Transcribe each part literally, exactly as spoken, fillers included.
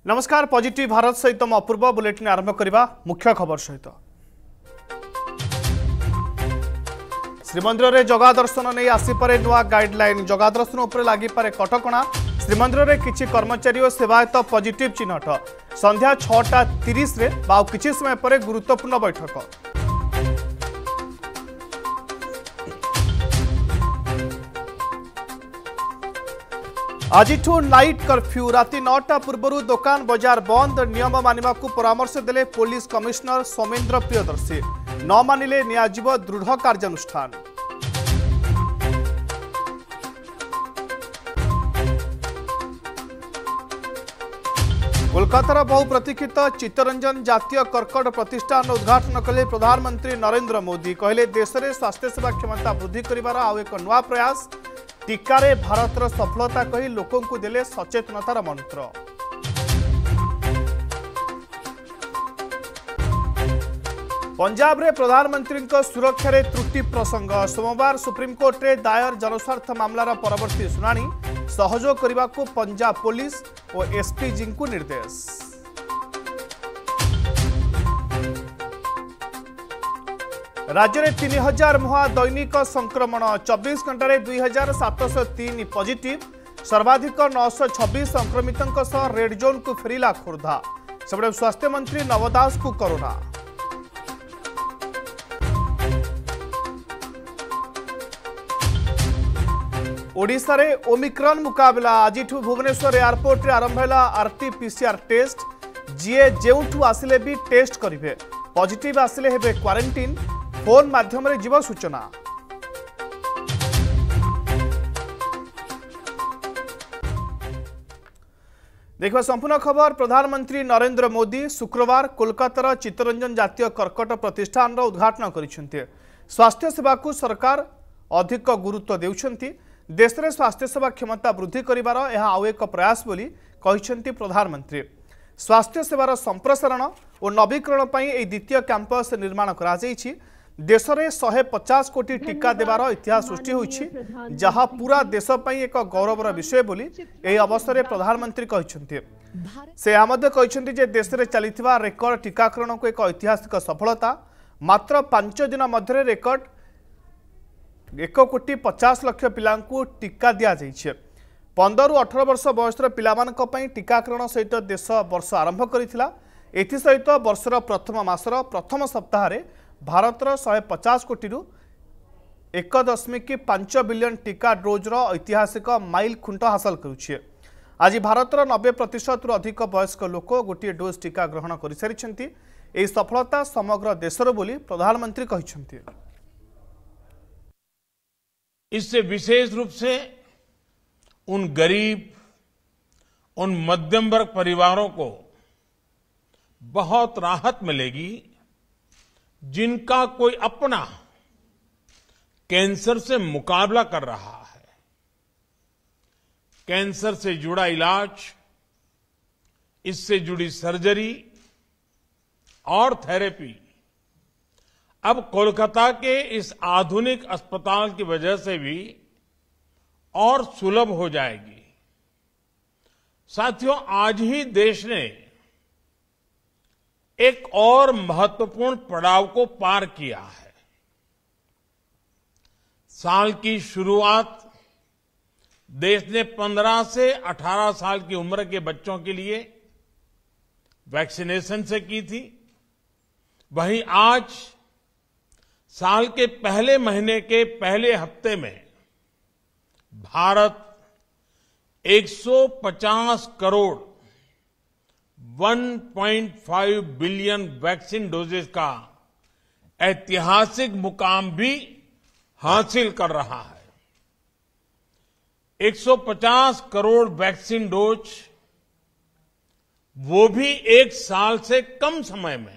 नमस्कार पॉजिटिव भारत सहित अपूर्व बुलेटिन आरंभ करने मुख्य खबर सहित श्रीमंदिर में जगा दर्शन नहीं आसीपे नुआ गाइडलाइन जगा दर्शन उपर लगिपे कटकणा श्रीमंदिर में किछि कर्मचारी और सेवायत पॉजिटिव चिन्हट संध्या छटा तीस कि समय पर गुरुत्वपूर्ण बैठक आज नाइट कर्फ्यू राति नौटा पूर्व दुकान बजार बंद नियम मानिबा को परामर्श देले पुलिस कमिश्नर सौमेन्द्र प्रियदर्शी न मानिले नियाजिब दृढ़ कार्यानुष्ठान। कोलकातार बहु प्रतीक्षित चित्तरंजन जातीय कर्कट प्रतिष्ठान उद्घाटन कले प्रधानमंत्री नरेंद्र मोदी कहले देश में स्वास्थ्य सेवा क्षमता वृद्धि करिवार आउ एक नुआ प्रयास टीकारे भारतर सफलता कही लोकों को देले सचेतनतार मंत्र। पंजाब रे प्रधानमंत्री सुरक्षा रे त्रुटि प्रसंग सोमवार सुप्रीमकोर्ट रे दायर जनस्वार्थ मामलार परवर्ती शुणाणी सहयोग करने को पंजाब पुलिस और एसपीजी को निर्देश। राज्य में तीन हजार मुहा दैनिक संक्रमण चौबीस घंटे दुई हजार सातश तीन पॉजिटिव सर्वाधिक नौश छब्बीस संक्रमितों सह रेड जोन को फेरिला खोर्धा सेपटे स्वास्थ्य मंत्री नव दास को कोरोना। ओडिशा रे ओमिक्रॉन मुकाबला आज भुवनेश्वर एयरपोर्ट रे आरंभ है आरटीपीसीआर टेस्ट जीए जेउठू आसिले भी टेस्ट करिवे पॉजिटिव आसिले हेबे क्वारंटाइन फोन माध्यम रे जीव सूचना। देखा संपूर्ण खबर। प्रधानमंत्री नरेंद्र मोदी शुक्रवार कोलकातार चित्तरंजन जातीय कर्कट प्रतिष्ठान उद्घाटन करिसेंते। स्वास्थ्य सेवा को सरकार अधिक गुरुत्व देउछंती देश में स्वास्थ्य सेवा क्षमता वृद्धि करिवार यह आउ एक प्रयास बोली कहिसेंती प्रधानमंत्री। स्वास्थ्य सेवार संप्रसारण और नवीकरण पई ए द्वितीय कैंपस निर्माण करा जायछि। देश में एक सौ पचास कोटी टीका देवार इतिहास सृष्टि होइछि जहाँ पूरा देश पई एक गौरवर विषय बोली एही अवसर में प्रधानमंत्री कहिसेंती। से आमदे कहिसेंती जे देश में चलिथिबा रेकर्ड टीकाकरण को एक ऐतिहासिक सफलता मात्र पांच दिन मध्य रेकर्ड एक कोटी पचास लक्ष पिलांकु टीका दिया जाइछे। पंद्रह अठारह वर्ष बयसर पिलामानक पई टीकाकरण सहित देश वर्ष आरंभ करिथिला। एथि सहित वर्षर प्रथम मासर प्रथम सप्ताह रे भारतर एक सौ पचास कोटी रु एक दशमिक पांच बिलियन टीका डोजर ऐतिहासिक माइल खुंट हासिल करुछे। आज भारतर नब्बे प्रतिशत रु अधिक वयस्क लोक गोटे डोज टीका ग्रहण कर सारिछंती। एही सफलता समग्र देशर बोली प्रधानमंत्री कहिछंती। इससे विशेष रूप से उन गरीब उन मध्यम वर्ग परिवारों को बहुत राहत मिलेगी जिनका कोई अपना कैंसर से मुकाबला कर रहा है। कैंसर से जुड़ा इलाज, इससे जुड़ी सर्जरी और थेरेपी अब कोलकाता के इस आधुनिक अस्पताल की वजह से भी और सुलभ हो जाएगी। साथियों, आज ही देश ने एक और महत्वपूर्ण पड़ाव को पार किया है। साल की शुरुआत देश ने पंद्रह से अठारह साल की उम्र के बच्चों के लिए वैक्सीनेशन से की थी। वहीं आज साल के पहले महीने के पहले हफ्ते में भारत एक सौ पचास करोड़ एक पॉइंट पांच बिलियन वैक्सीन डोजेस का ऐतिहासिक मुकाम भी हासिल कर रहा है। एक सौ पचास करोड़ वैक्सीन डोज, वो भी एक साल से कम समय में।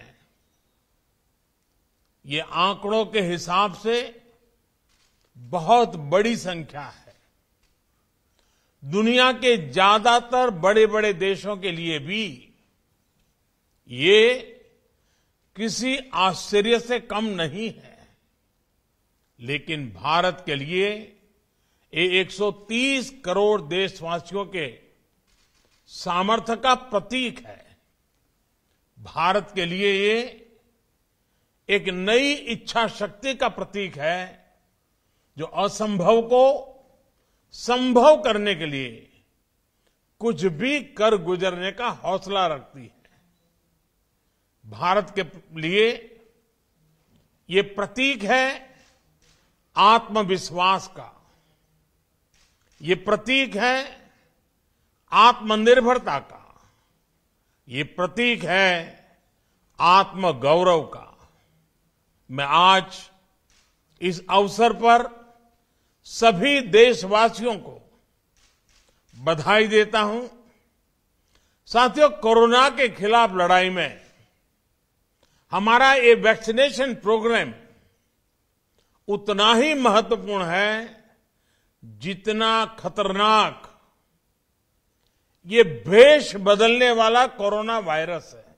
ये आंकड़ों के हिसाब से बहुत बड़ी संख्या है। दुनिया के ज्यादातर बड़े बड़े देशों के लिए भी ये किसी आश्चर्य से कम नहीं है, लेकिन भारत के लिए ये एक सौ तीस करोड़ देशवासियों के सामर्थ्य का प्रतीक है। भारत के लिए ये एक नई इच्छा शक्ति का प्रतीक है जो असंभव को संभव करने के लिए कुछ भी कर गुजरने का हौसला रखती है। भारत के लिए ये प्रतीक है आत्मविश्वास का, ये प्रतीक है आत्मनिर्भरता का, ये प्रतीक है आत्मगौरव का। मैं आज इस अवसर पर सभी देशवासियों को बधाई देता हूं। साथियों, कोरोना के खिलाफ लड़ाई में हमारा ये वैक्सीनेशन प्रोग्राम उतना ही महत्वपूर्ण है जितना खतरनाक ये भेष बदलने वाला कोरोना वायरस है।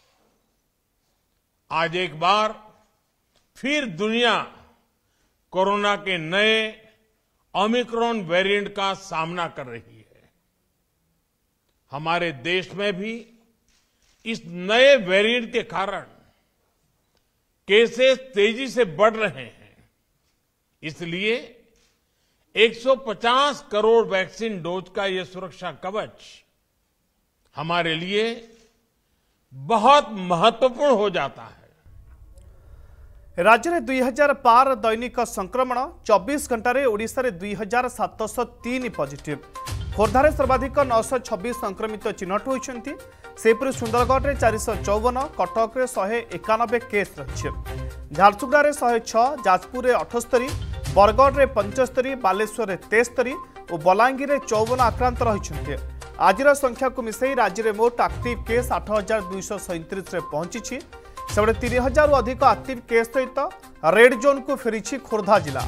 आज एक बार फिर दुनिया कोरोना के नए ओमिक्रॉन वेरिएंट का सामना कर रही है। हमारे देश में भी इस नए वेरिएंट के कारण केसेस तेजी से बढ़ रहे हैं। इसलिए एक सौ पचास करोड़ वैक्सीन डोज का यह सुरक्षा कवच हमारे लिए बहुत महत्वपूर्ण हो जाता है। राज्य में दुई हजार पार दैनिक संक्रमण चौबीस घंटे ओडिशा रे दुई हजार सातश तीन पॉजिटिव। खोर्धारे सर्वाधिक नौश छब्बीस संक्रमित चिन्हट होती। सेपरी सुंदरगढ़ में चार सौ चौवन, कटक में शहे एकानबे केस रही। झारसुगुड़ा में शहे छह, जाजपुर में अठस्तरी, बरगढ़ में पंचस्तरी, बालेश्वर में तेस्तरी और बलांगीर में चौवन आक्रांत रही। आज संख्या को मिसई राज्य में मोट आक्टिव केस आठ हजार दुईश सैंतीस पहुंची। सेबड़े तीन हजार अधिक आक्टिव केस सहित रेड जोन को फेरी खोर्धा जिला।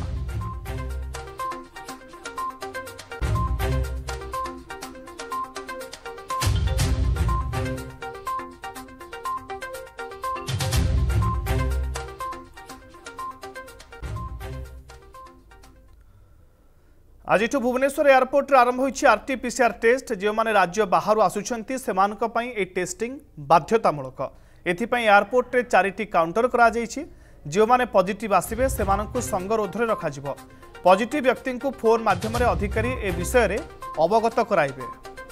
आज भुवनेश्वर एयरपोर्ट आरंभ होइछि आरटीपीसीआर टेस्ट। जो माने राज्य बाहर आसुछंती सेमानक पई ए टेस्टिंग बाध्यतामूलक। एथिपाई एयरपोर्ट रे चारिटी काउंटर करा जाइछि। जो माने पॉजिटिव आसिबे सेमानकु संगरोधरे रखाजिबो। पॉजिटिव व्यक्ति को फोन माध्यम रे अधिकारी ए विषय रे अवगत कराइबे।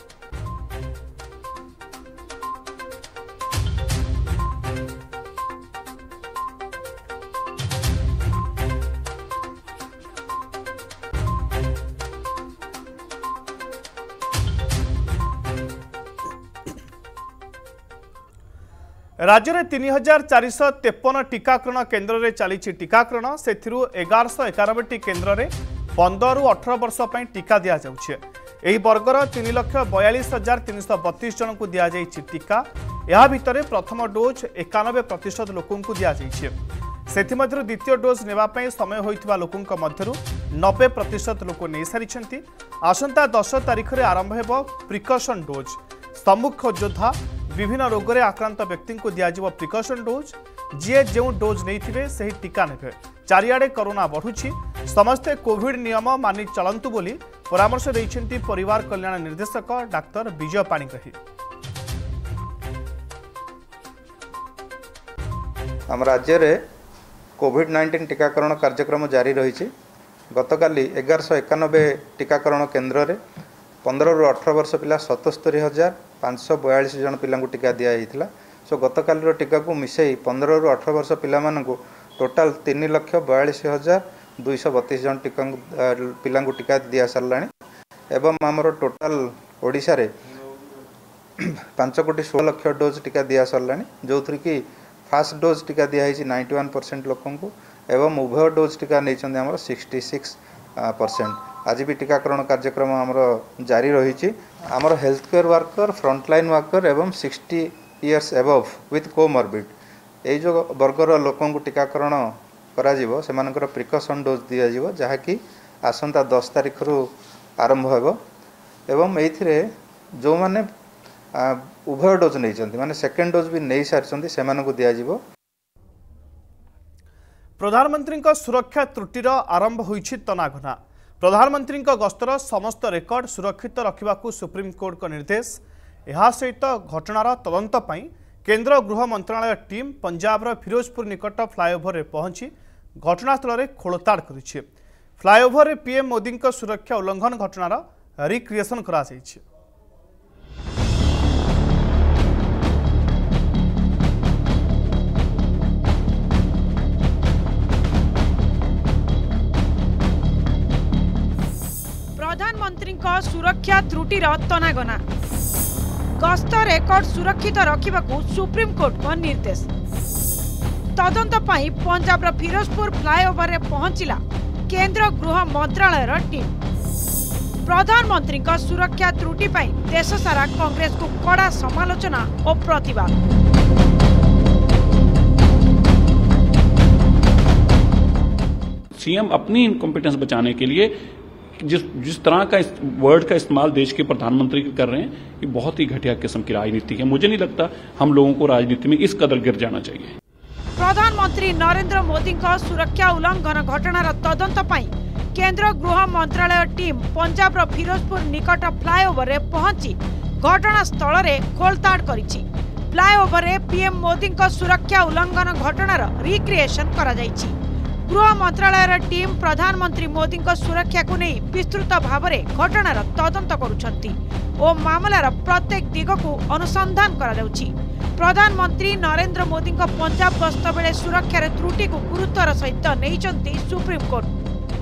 राज्य में तीन हजार चारिश तेपन टीकाकरण केन्द्र में चली टीकाकरण। से एगारश एकानबे केन्द्र में पंद्रह रु अठर वर्ष पर टीका दि जाऊे। यह वर्गर तीन लक्ष बयालीस हजार तीन सौ बतीस जन को दि जाए टीका। यह भितर प्रथम डोज एकानबे प्रतिशत लोक दि जाए। से द्वितीय डोज नेवाई समय होता लोकों मध्य नब्बे प्रतिशत लोक नहीं सारी। आसंता दस तारीख में आरंभ हो प्रिकसन डोज। सम्मुख योद्धा विभिन्न रोग में आक्रांत व्यक्ति को दिज्व प्रिकसन डोज। जी जो डोज नहीं से टीका ने। चारिआडे कोरोना बढ़ुछि, समस्ते कोविड नियम मानि चलंतु बोली परामर्श देइछन्ति परिवार कल्याण निर्देशक डाक्तर विजय पाणिग्राही। आम राज्य में कोविड नाइंटीन टीकाकरण कार्यक्रम जारी रही। गतकाली एगारश एकानबे टीकाकरण केन्द्र में पंद्रह रु अठर वर्ष पिला सतस्तरी हजार पाँच सौ बयालीस जन पिला टीका दिया। सो गतकाली टीका को मिसई पंद्रह रु अठर वर्ष पिला टोटाल तीन लक्ष बयालीस हजार दुईश बतीस जन टीका पिला टीका दि सारा। एवं आमर टोटाल ओडिशा रे पांच कोटी सोलह लक्ष डोज टीका दि सारा। जो थी कि फास्ट डोज टीका दिखाई नाइंटी वन परसेंट लोकों को एवं उभय डोज टीका नहीं आमर सिक्सटी सिक्स परसेंट। आज भी टीकाकरण कार्यक्रम आमर जारी रही। आमर health care worker, frontline worker एवं sixty years above with comorbid ये जो वर्गर लोकों को टीकाकरण करा सेमानकर प्रिकसन डोज दि जाव जहाँकि आसंता दस तारीख रु आरंभ हो। एवं ये जो माने उभय डोज नहीं माने सेकेंड डोज भी नहीं सारी से दिज्व। प्रधानमंत्री सुरक्षा त्रुटिर आरंभ होइछि तनाघना। प्रधानमंत्री गस्तर समस्त रेकर्ड सुरक्षित रखा सुप्रीमकोर्ट निर्देश। यह सहित घटनार तदंत पई केंद्र गृह मंत्रालय टीम पंजाबर फिरोजपुर निकट फ्लाईओवर में पहुंची घटनास्थल में खोलताड़ करिछि। फ्लाईओवर में पीएम मोदी सुरक्षा उल्लंघन घटनार रिक्रिएशन करा जायछि। प्रधानमंत्री सुरक्षा त्रुटिर तनागना गस्त रेकर्ड सुरक्षित रखा सुप्रीम कोर्ट को निर्देश। तदंत पाई पंजाब फिरोजपुर फ्लाईओवर में पहुंचला केंद्र गृह मंत्रालय टीम। प्रधानमंत्री सुरक्षा त्रुटि पाई देश सारा कांग्रेस को कड़ा समालोचना और प्रतिवाद। सीएम अपनी इनकॉम्पिटेंस बचाने के लिए जिस जिस तरह का इस वर्ड का इस्तेमाल देश के प्रधानमंत्री कर रहे हैं, ये बहुत ही घटिया किस्म की राजनीति है। मुझे नहीं लगता हम लोगों को राजनीति में इस कदर गिर जाना चाहिए। प्रधानमंत्री नरेंद्र मोदी सुरक्षा उल्लंघन घटनार तदंत पाई केंद्र गृह मंत्रालय टीम पंजाब फिरोजपुर निकट फ्लाईओवर में पहुंची घटनास्थल में खोलताड़ करिछि। फ्लाईओवर में पीएम मोदी सुरक्षा उल्लंघन घटनार रिक्रिएशन करा जायछि। गृह मंत्रालय टीम प्रधानमंत्री मोदी सुरक्षा को नहीं विस्तृत भाव में घटनार तदंत करुछंती और मामलार प्रत्येक दिग को अनुसंधान करा जाउछि। प्रधानमंत्री नरेंद्र मोदी पंजाब गस्त बेले सुरक्षार त्रुटि को गुरुत्वर सहित नहीं सुप्रीम कोर्ट।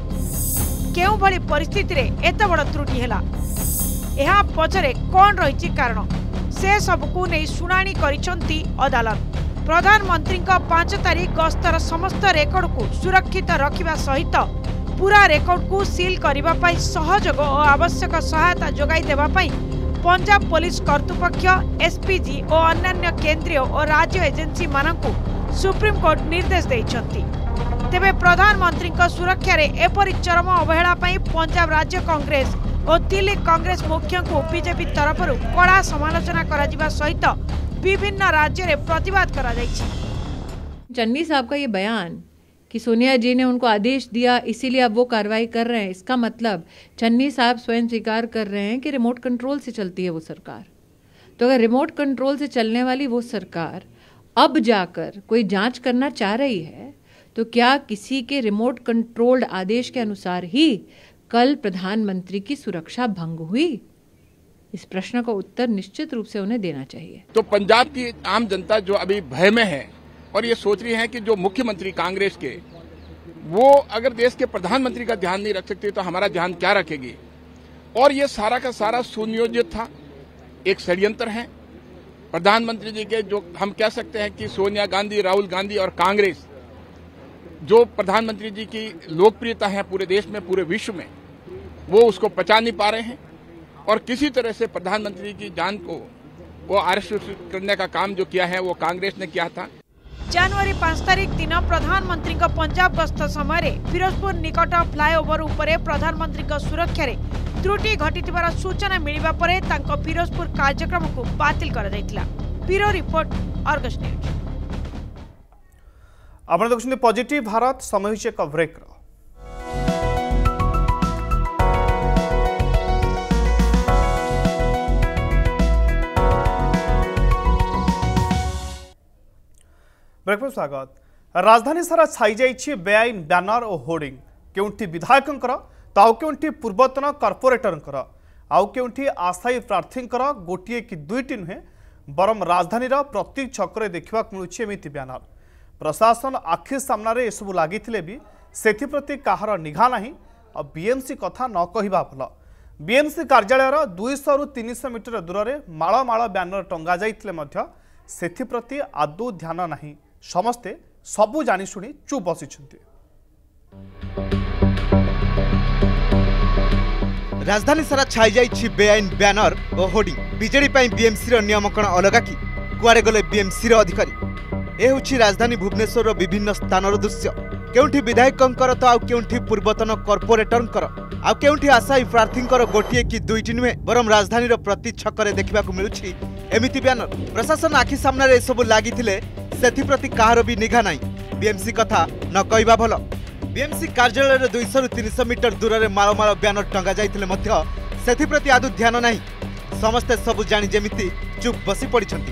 केउ भली परिस्थिति रे एत बड़ त्रुटि हैला, एहा पछरे कोन रहिछि कारण, से सबकू नहीं शुणाणी करिसंती अदालत। प्रधानमंत्री पांच तारीख गस्तर समस्त रेकर्ड को सुरक्षित रखा सहित पूरा रेकर्ड को सील करने सहयोग और आवश्यक सहायता जोगाई देवा पंजाब पुलिस कर्तृपक्ष, एसपीजी और अन्य केंद्रीय और राज्य एजेंसी मानक सुप्रीम कोर्ट निर्देश देइछंती। तेबे प्रधानमंत्री सुरक्षा रे एपरि चरम अवहेला पंजाब राज्य कांग्रेस और दिल्ली कांग्रेस मुख्य को बीजेपी तरफ कड़ा समालोचना करा सहित विभिन्न राज्य में प्रतिवाद करा जायछि। चन्नी साहब का ये बयान कि सोनिया जी ने उनको आदेश दिया इसीलिए अब वो कार्रवाई कर रहे हैं, इसका मतलब चन्नी साहब स्वयं स्वीकार कर रहे हैं कि रिमोट कंट्रोल से चलती है वो सरकार। तो अगर रिमोट कंट्रोल से चलने वाली वो सरकार अब जाकर कोई जांच करना चाह रही है, तो क्या किसी के रिमोट कंट्रोल्ड आदेश के अनुसार ही कल प्रधानमंत्री की सुरक्षा भंग हुई? इस प्रश्न का उत्तर निश्चित रूप से उन्हें देना चाहिए। तो पंजाब की आम जनता जो अभी भय में है और ये सोच रही है कि जो मुख्यमंत्री कांग्रेस के वो अगर देश के प्रधानमंत्री का ध्यान नहीं रख सकते तो हमारा ध्यान क्या रखेगी। और ये सारा का सारा सुनियोजित था, एक षड्यंत्र है। प्रधानमंत्री जी के जो हम कह सकते हैं कि सोनिया गांधी, राहुल गांधी और कांग्रेस जो प्रधानमंत्री जी की लोकप्रियता है पूरे देश में, पूरे विश्व में, वो उसको पचा नहीं पा रहे हैं और किसी तरह से प्रधानमंत्री की जान को वो आरक्षित करने का काम जो किया है वो कांग्रेस ने किया था। जनवरी पांच तारीख दिन प्रधानमंत्री पंजाब गस्त समय फिरोजपुर निकट फ्लाईओवर उपरे प्रधानमंत्री सुरक्षा रे त्रुटि घटिथिबार सूचना मिलिबा परे तांको फिरोजपुर कार्यक्रम को बातिल करा जायतिला। Bureau report, Argus news. आपण देखुछन पॉजिटिव भारत। समय होइछ एक ब्रेक रो। ब्रेकफास्ट स्वागत। राजधानी सारा छाई जाइछि बेआईन बैनर और होर्डिंग। केउंठी विधायकंकर तो आउ केउंठी पूर्वतन कॉर्पोरेटरंकर आउ केउंठी आशायी प्रार्थींकर गोटिए कि दुईटी नुहे बरम राजधानी प्रति छकरे देखा मिलूछि एमिति बैनर। प्रशासन आखि सामने एसबू लगी भी सेप्रति कहार निघा नहीं और बीएमसी कथा न कहवा भल। बीएमसी कार्यालय दुईश रु तीन सौ मीटर दूर में माड़ माड़ बैनर टंगा जाइतिले सेप्रति आदौ ध्यान नहीं। समस्ते सबू जानीशुणी चुप बसिछन्ति। राजधानी सारा छाई जाइछि बेआईन बैनर और होर्डिंग। बीजेडी पई बीएमसी रो नियम कण अलगा कि कुआरे गले बीएमसी रो अधिकारी। ए होछि राजधानी भुवनेश्वर रो विभिन्न स्थानर दृश्य। केउंठी विधायकंकर तो आउ केउंठी पूर्वतन कॉर्पोरेटरंकर आउ केउंठी आशायी प्रार्थींकर गोटिए कि दुईटी नुहे बरम राजधानी रो प्रति छकरे देखा मिलुछि एमिति बैनर। प्रशासन आखि सामने ए सब लागिथिले सेथिप्रति कहार भी निघा नहीं। बीएमसी कथा न कहवा भल। बीएमसी कार्यालय दुईश रु तीन सौ मीटर दूर में माल माल बैनर टंगा जाइतिले मध्य सेथिप्रति आदौ ध्यान नहीं। समस्ते सबु जानी जेमिति चुप बसी पड़िछंती।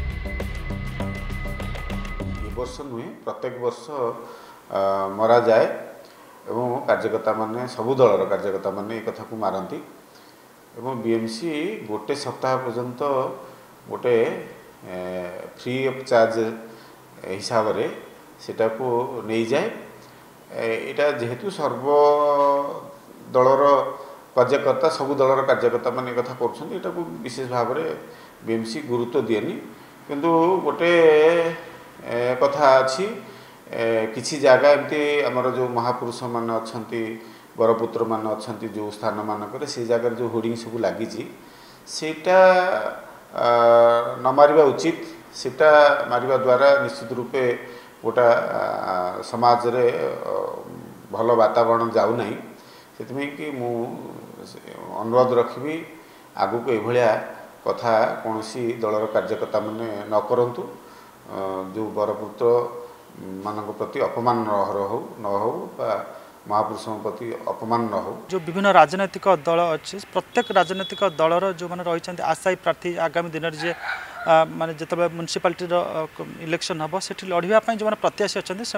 वर्ष नुहे प्रत्येक वर्ष मरा जाए एवं कार्यकर्ता माने सबु दलर कार्यकर्ता माने कथा को मारती एवं बीएमसी गोटे सप्ताह पर्यंत गोटे फ्री ऑफ चार्ज हिसाब रे सेटा को नहीं जाए। एटा जेहेतु सर्व दलर कार्यकर्ता सबु दलर कार्यकर्ता माने कथा करछन्ती एटा को विशेष भाव रे बीएमसी गुरुत्व दिएनी किंतु गोटे कथा अच्छी किसी जगह एमती आमर जो महापुरुष मान अच्छा बरपुत्र मान अच्छा जो स्थान मानक से जगह जो होर्डिंग सब लगी सेटा न मारिबा उचित सेटा मारिबा द्वारा निश्चित रूपे गोटा समाज रे भल वातावरण जाऊ नहीं से कि मु अनुरोध रखी आगु को यह कथा कौन सी दलर कार्यकर्ता माने न करंतु जो बरपुत्र मान प्रति अपमान हो न हो महापुरुषों प्रति अपमान न हो। जो विभिन्न राजनैतिक दल अच्छे प्रत्येक राजनैतिक दलर जो मैंने रही आशायी प्रार्थी आगामी दिन में जे माने जिते म्युनिसिपालिटी इलेक्शन हम से लड़ाई जो प्रत्याशी अच्छा से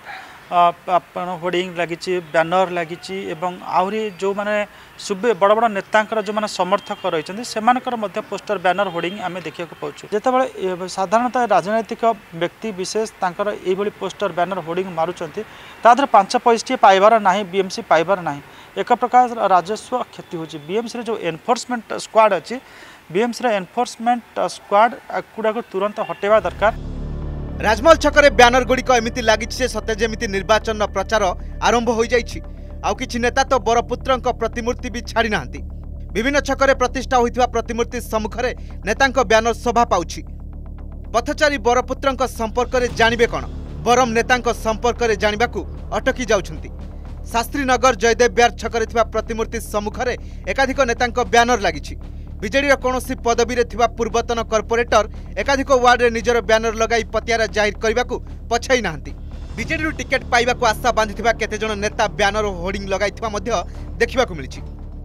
होर्डिंग लगी बैनर लगी आहरी जो मैंने सुबे बड़ बड़ नेता जो मैंने समर्थक रही से पोस्टर बैनर होर्डिंग आम देखा पाऊँ जिते साधारणतः राजनैतिक व्यक्ति विशेष ये पोस्टर बैनर होर्डिंग मारुंट तादर पांच पैसा पाइबार ना बीएमसी पाइबार ना एक प्रकार राजस्व क्षति हो बीएमसी जो एनफोर्समेंट स्क्वाड अच्छी बीएमसी एनफोर्समेंट स्क्वाड गुड़ा को तुरंत हटेवा दरकार। राजमहल छकरे बैनर गुड़िक एमती लगी सते जेमिति निर्वाचन प्रचार आरंभ हो जाइछि। आउ किछि नेता तो बरपुत्रंक प्रतिमूर्ति भी छाड़ी नाहंती। विभिन्न छकरे प्रतिष्ठा होइथिबा प्रतिमूर्ति सम्मुखरे नेतांक बैनर शोभा पाउछि। पथचारी बरपुत्रंक संपर्क रे जानिबे कोन बरम नेतांक संपर्क रे जानिबाकू अटकी जाउछंती। शास्त्रीनगर जयदेव बिहार छकरे थिबा प्रतिमूर्ति सम्मुखरे एकाधिक नेतांक बैनर लागिछि। बीजेडी कौनसी पदवी रे थिबा पूर्वतन कॉर्पोरेटर एकाधिक वार्ड रे निजर बैनर लगाई पतियारा जाहिर करबाकू पछाई नाहंती। बीजेडी रु टिकेट पाइबाकू आशा बांधिथिबा केतेजण नेता बैनर होर्डिंग लगाइथिबा मध्य देखिबाकू मिलिछि।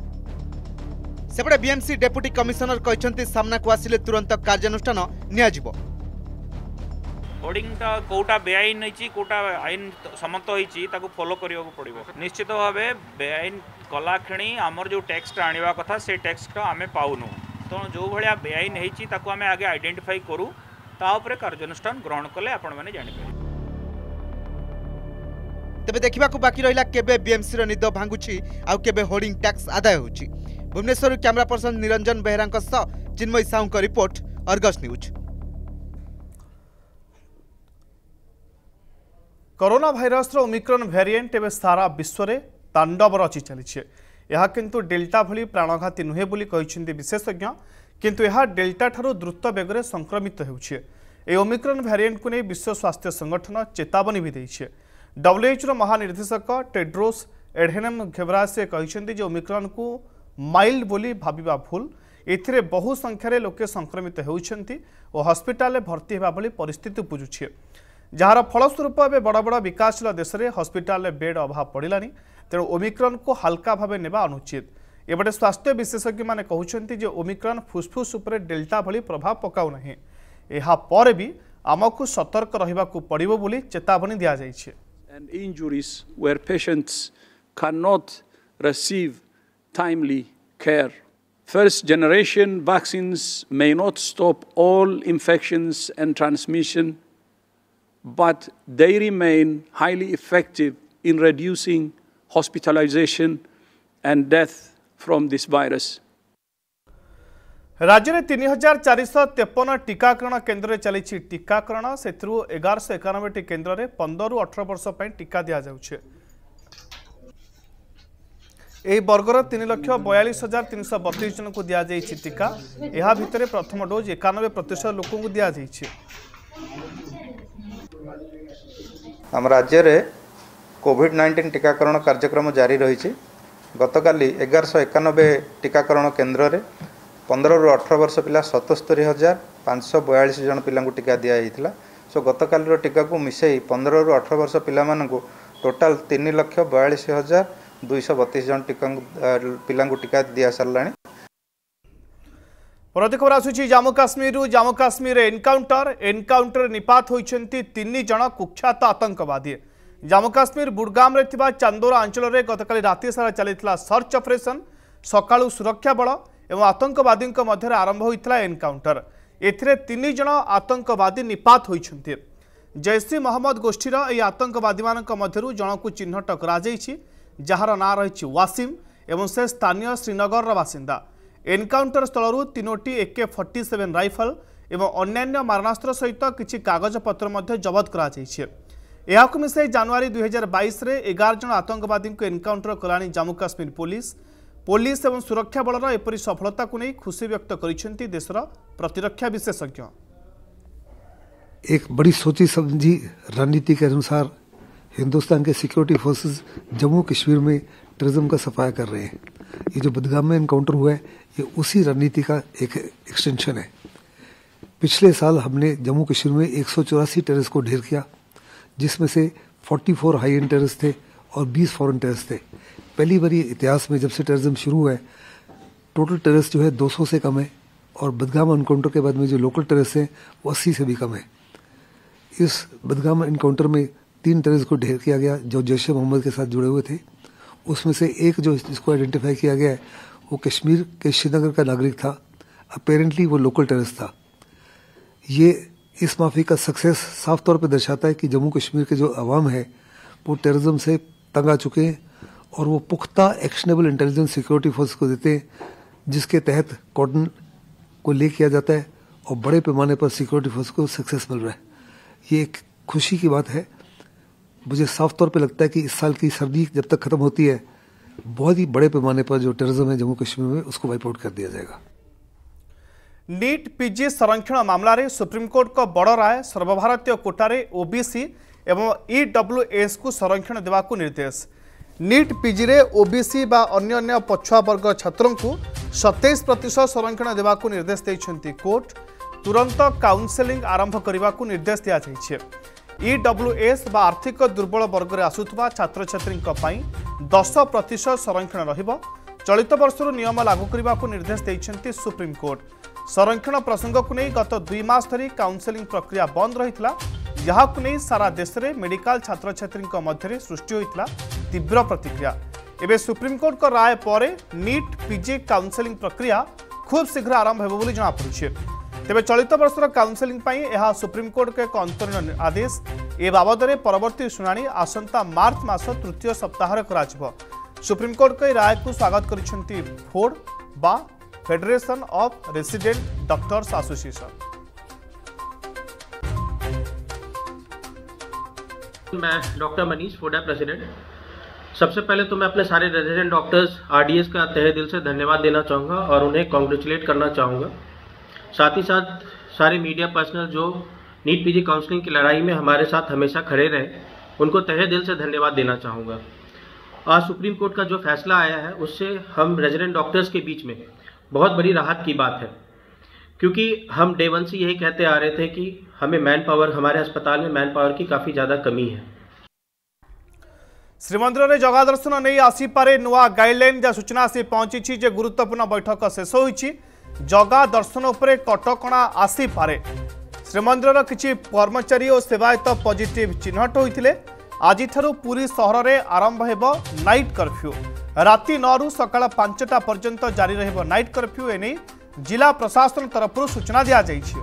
सेपटे बीएमसी डेप्यूटी कमिशनर कहछन्ती सामना को आसिले तुरंत कार्यानुष्ठान नियाजिबो। होर्डिंग कौटा बेआईन होइछि कौटा आईन सम्मत होइछि ताकू फॉलो करियो पड़िबो। निश्चित भावे बेआईन कला खेणी आमर जो टैक्स आनिबा कथा से टैक्स आमे पाउनु तो जो भाया बेआईन होइछि ताकू आमे आगे आइडेंटिफाई करू ता ऊपर कार्यानुष्ठान ग्रहण कले आपण माने जानि पारे। तबे देखिबाकू बाकी रहिला केबे बीएमसी रो निद भांगुछि आ केबे होर्डिंग टैक्स आदाय होछि। भुवनेश्वर कैमरा पर्सन निरंजन बेहरांक सह चिन्मय साहू का report Argus news. Corona virus omicron variant एवं सारा विश्व में तांडव रचि चली यह किंतु डेल्टा भली प्राणघाती नुहे बोली कहते विशेषज्ञ किंतु यह डेल्टा ठारू द्रुत बेगर संक्रमित होउछे। ए ओमिक्रॉन वेरिएंट को नहीं विश्व स्वास्थ्य संगठन चेतावनी भी देइछे। डब्ल्यूएचओ महानिर्देशक टेड्रोस एडहेनम घेब्रेयेसस कहते ओमिक्रॉन को माइल्ड बोली भाविबा भूल एथिरे बहु संख्यार लोके संक्रमित होउछन्ति और हस्पिटाल भर्ती होगा भली परिस्थिति उपजुछे जार फलस्वरूप ए बड़ बड़ विकासशील देश में हस्पिटाल बेड अभाव पड़ानी तेणु ओमिक्रॉन को हल्का भाव नेबा अनुचित। एबटे स्वास्थ्य विशेषज्ञ माने कहउछन्ति जे ओमिक्रॉन फुसफुस उपरे डेल्टा भली प्रभाव पकाउ नाही एहा पर भी आमको सतर्क रहिबाकू पड़िबो बोली चेतावनी दिया जाइछे। And injuries where patients cannot receive timely care. First generation vaccines may not stop all infections and transmission, but they remain highly effective in reducing hospitalization and death from this virus. राज्य में तीन हजार चार सौ तेपन टीकाकरण केन्द्र चली टीकाकरण से एगार सौ एकानबे टी केन्द्र में पंद्रह रु अठर वर्ष टीका दि जाउछे। यह वर्गर तीन लक्ष बयालीस हजार तीन सौ बतीस जन को दि जाइए टीका। यह भितर प्रथम डोज एकानबे प्रतिशत लोक को दि जाइए। आम राज्य में कोविड नाइंटीन टीकाकरण कार्यक्रम जारी रही। गतकाली एगार सौ एकानबे टीकाकरण केन्द्र में पंद्रह रु अठर वर्ष पिला सतस्तरी हजार पाँच सौ बयालीस जन पिला टीका दि जाता। सो गतकाली टीका को मिसई पंद्रह रु अठर वर्ष पिला टोटाल तीन लक्ष बयालीस हजार दुईश बतीस जन टीका पिला टीका दि सारा। परवर्ती खबर आसुची जम्मू काश्मीर जम्मू काश्मीर एनकाउंटर एनकाउंटर निपात होइछन्ति तीन जन कुख्यात आतंकवादी जम्मू काश्मीर बुडगाम रे थिबा चांदोरा अंचल रे गतकाली राति सारा चलितला सर्च ऑपरेशन सकाळु सुरक्षा बल एवं आतंकवादी मध्य आरंभ होइतला एनकाउंटर एथिरे तीन जन आतंकवादी निपात होइछन्ति जैश ई मोहम्मद गोष्ठीर ए आतंकवादी मानक मध्यरु जनकु चिन्हट करा जायछि जहार ना रहिछि वासिम एवं से स्थानीय श्रीनगर बासिंदा एनकाउंटर स्थल तीनोटी एके फोर्टी सेवेन राइफल एवं अन्यान्य मारणास्त्र सहित किछि कागजपत्र जबत करा जायछि एहाकु मिसाई जनवरी दुई हजार बाईस रे एगार जन आतंकवादी को एनकाउंटर कलानी जम्मू काश्मीर पुलिस पुलिस एवं सुरक्षा बलर एपरी सफलता को नहीं खुशी व्यक्त करिसेंति देशर प्रतिरक्षा विशेषज्ञ। एक बड़ी सोची समझी रणनीति के अनुसार हिंदुस्तान के सिक्योरिटी फोर्सेस जम्मू कश्मीर में टेररिज्म का सफाया कर रहे हैं। ये जो बदगाम में एनकाउंटर हुआ है ये उसी रणनीति का एक एक्सटेंशन है। पिछले साल हमने जम्मू कश्मीर में एक सौ चौरासी टेररिस्ट को ढेर किया जिसमें से चौवालीस हाई एंड टेररिस्ट थे और बीस फॉरेन टेररिस्ट थे। पहली बार इतिहास में जब से टेररिज्म शुरू हुआ है टोटल टेररिस्ट जो है दो सौ से कम है और बदगाम एनकाउंटर के बाद में जो लोकल टेररिस्ट हैं वो अस्सी से भी कम है। इस बदगाम एनकाउंटर में तीन टेररिस्ट को ढेर किया गया जो जैश ए मोहम्मद के साथ जुड़े हुए थे। उसमें से एक जो जिसको आइडेंटिफाई किया गया है वो कश्मीर के श्रीनगर का नागरिक था। अपेरेंटली वो लोकल टेररिस्ट था। ये इस माफी का सक्सेस साफ तौर पे दर्शाता है कि जम्मू कश्मीर के जो अवाम है वो टेररिज्म से तंग आ चुके हैं और वो पुख्ता एक्शनेबल इंटेलिजेंस सिक्योरिटी फोर्स को देते हैं जिसके तहत कॉर्डन को ले किया जाता है और बड़े पैमाने पर सिक्योरिटी फोर्स को सक्सेस मिल रहा है। ये एक खुशी की बात है। मुझे साफ तौर पे लगता है कि इस साल की सर्दी जब तक खत्म होती है बहुत ही बड़े पैमाने पर जो टेररिज्म है जम्मू कश्मीर में उसको वाइप आउट कर दिया जाएगा। नीट पीजी संरक्षण मामला रे सुप्रीमकोर्ट को बड़ राय सर्वभारतीय कोटारे ओबीसी एवं ईडब्ल्यूएस को संरक्षण देवाकू निर्देश। नीट पीजी रे ओबीसी बा अन्य अन्य पछुआ वर्ग छात्रों को सत्ताईस प्रतिशत संरक्षण देवाकू निर्देश देइछन्ति कोर्ट। तुरंत काउंसेलिंग आरंभ करने निर्देश दिया जाइछे। ईडब्ल्यूएस बा आर्थिक दुर्बल वर्ग रे आसुथबा छात्र छात्री दस प्रतिशत संरक्षण रहिबो। चलित वर्षर नियम लागू करने को निर्देश देइछन्ति सुप्रीम कोर्ट। संरक्षण प्रसंग को नहीं गत दुई मास धरी काउंसेलिंग प्रक्रिया बंद रहितला जहाकु नहीं सारा देश में मेडिकल छात्र छात्री मध्य सृष्टि होइतला तीव्र प्रतिक्रिया। एबे सुप्रीम कोर्ट को राय पर नीट पीजी काउंसेलिंग प्रक्रिया खूब शीघ्र आरंभ हेबो बोली जଣା पड़ुछे। तेबे चलित वर्षर काउंसेलिंग पई एहा सुप्रीम कोर्ट के एक अंतरीण आदेश ए बाबद में परवर्ती शुणाणी आसंता मार्च मास तृतीय सप्ताह कराजिबो। सुप्रीम कोर्ट के राय को स्वागत करिसेंति फोर्ड बा federation of resident doctors association. मैं डॉक्टर मनीष फोर्डा प्रेसिडेंट। सबसे पहले तो मैं अपने सारे रेजिडेंट डॉक्टर्स आरडीएस का तहे दिल से धन्यवाद देना चाहूँगा और उन्हें कॉन्ग्रेचुलेट करना चाहूँगा। साथ ही साथ सारे मीडिया पर्सनल जो नीट पीजी काउंसलिंग की लड़ाई में हमारे साथ हमेशा खड़े रहे उनको तहे दिल से धन्यवाद देना चाहूँगा। आज सुप्रीम कोर्ट का जो फैसला आया है उससे हम रेजिडेंट डॉक्टर्स के बीच में बहुत बड़ी राहत की बात है क्योंकि हम डे वन से यही कहते आ रहे थे कि हमें मैन पावर हमारे अस्पताल में मैन पावर की काफ़ी ज़्यादा कमी है। श्रीमंदिर में जगा दर्शन नहीं आसीपे नुआ गाइडलाइन जहाँ सूचना आसी पहुंची जे गुरुत्वपूर्ण बैठक शेष होइछि। जगा दर्शन उपरे कटकणा आसीपे श्रीमंदिर किछि कर्मचारी और सेवायत पॉजिटिव चिन्हट होइथिले। आज पुरी सहर में आरंभ हेबो नाइट कर्फ्यू। राति नौ रु सकाळ पांचटा पर्यंत जारी रहिबो नाइट कर्फ्यू। एने जिला प्रशासन तरफ सूचना दिया जाइछि।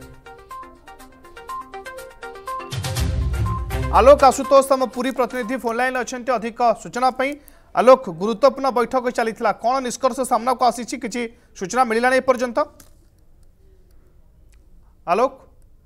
आलोक आशुतोष हम पूरी प्रतिनिधि फोन लाइन अच्छे अधिक सूचना पाई। आलोक गुरुत्वपूर्ण बैठक चलीथिला कौन निष्कर्ष सामना को आसी किछि सूचना मिललानी पर्यंत? आलोक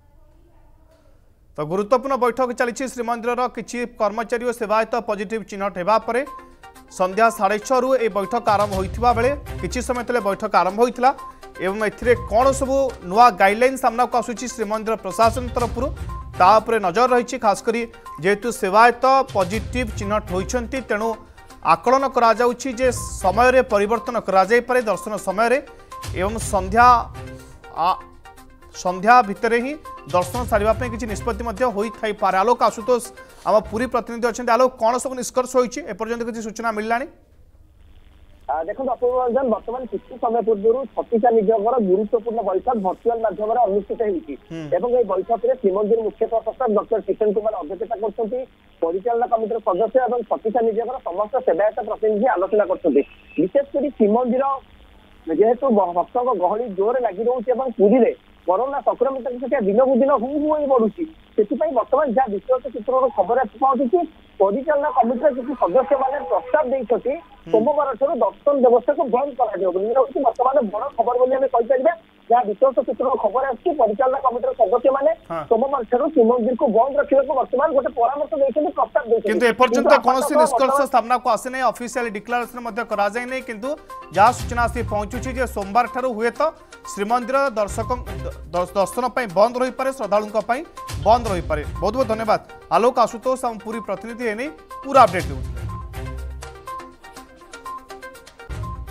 तो गुरुत्वपूर्ण बैठक चली श्रीमंदिर किछि कर्मचारी और सेवायत पॉजिटिव चिन्हट हेबा परे संध्या साढ़े छः रु ए बैठक आरंभ होइथिबा बेले किछि समय तले बैठक आरंभ होइथिला एवं एथिरे कौन सबु नुआ गाइडलाइन सामना को आसुछि श्रीमंदिर प्रशासन तरफ तापर नजर रही। खासकरी जेहेतु सेवायत पॉजिटिव चिन्हट होइछन्ति तेणु आकलन करा जाउछि जे समय रे परिवर्तन करा जाय पारे दर्शन समय रे एवं संध्या आ, संध्या भितरे ही दर्शन सारिबा पे किछि निष्पत्ति मध्य होई थाई पारे। आलोक आशुतोष आम पूरी प्रतिनिधि अच्छे। आलोक कौन सब निष्कर्ष होइछि ए पर्यंत किछि सूचना मिललानी? देखो अपूर्व रंजन बर्तमान किसी समय पूर्व छत्तीसा नियोगर गुरुत्वपूर्ण बैठक भर्चुआल माध्यम अनुष्ठित होती बैठक में श्रीमंदिर मुख्य प्रशासक डॉक्टर किशन कुमार अध्यक्षता कर परिचालना कमिटर सदस्य और छत्तीसा नियोगर समस्त सेवायत प्रतिनिधि आलोचना कर विशेषकर श्रीमंदिर जेहेतु भक्त गहली जोर लगी रोचे पुरी में कोरोना संक्रमित संख्या दिन को दिन हु हु बढ़ुची से बर्तमान जहाँ विश्वास सूत्र खबर पहुंची परिचालना कमिटर किसी सदस्य मैंने प्रस्ताव देते सोमवार ठार दर्शन व्यवस्था को बंद कर बर्तमान बड़ खबर बोली कहीपर जहाँ विश्वास सूत्र खबर आसी परिचालना कमिटर सदस्य मैंने सोमवार ठार श्रीमंदिर को बंद रखा बर्तमान गोटे परामर्श देते प्रस्ताव देते एपर्यंत कौन निष्कर्ष सामना को आसी ना ऑफिशियल डिक्लेरेशन किंतु जहाँ सूचना आसी पहुंचुची सोमवार ठार हुए तो श्रीमंदिर दर्शक दर्शन बंद रही पारे श्रद्धालुओं बंद रही पारे। बहुत बहुत धन्यवाद आलोक आशुतोष हम पूरी प्रतिनिधि एने पूरा अपडेट देउथिले।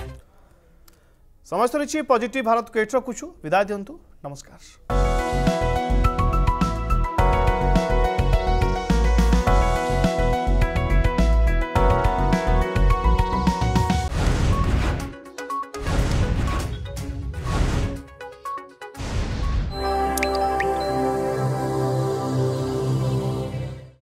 समस्त रही पॉजिटिव भारत को एट रखुछु विदाय दिंतु नमस्कार।